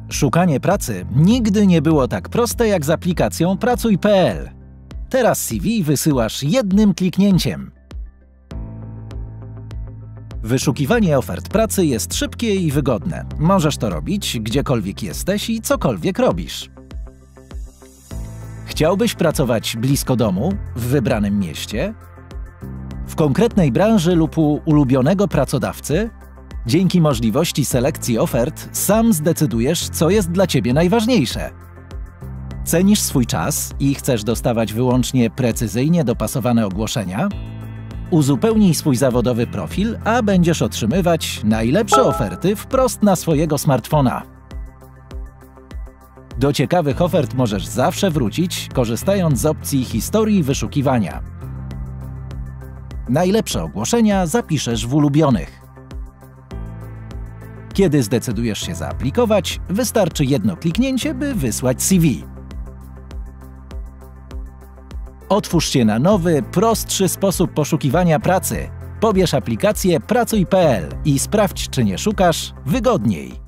Szukanie pracy nigdy nie było tak proste jak z aplikacją Pracuj.pl. Teraz CV wysyłasz jednym kliknięciem. Wyszukiwanie ofert pracy jest szybkie i wygodne. Możesz to robić gdziekolwiek jesteś i cokolwiek robisz. Chciałbyś pracować blisko domu, w wybranym mieście, w konkretnej branży lub u ulubionego pracodawcy? Dzięki możliwości selekcji ofert sam zdecydujesz, co jest dla Ciebie najważniejsze. Cenisz swój czas i chcesz dostawać wyłącznie precyzyjnie dopasowane ogłoszenia? Uzupełnij swój zawodowy profil, a będziesz otrzymywać najlepsze oferty wprost na swojego smartfona. Do ciekawych ofert możesz zawsze wrócić, korzystając z opcji historii wyszukiwania. Najlepsze ogłoszenia zapiszesz w ulubionych. Kiedy zdecydujesz się zaaplikować, wystarczy jedno kliknięcie, by wysłać CV. Otwórz się na nowy, prostszy sposób poszukiwania pracy. Pobierz aplikację Pracuj.pl i sprawdź, czy nie szukasz wygodniej.